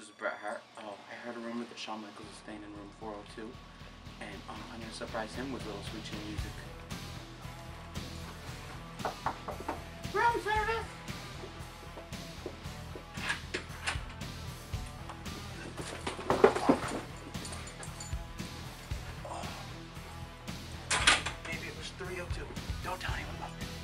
this is Bret Hart. I heard a rumor that Shawn Michaels is staying in room 402, and I'm going to surprise him with a little Sweet Chin music. Room service! Maybe it was 302. Don't tell anyone about it.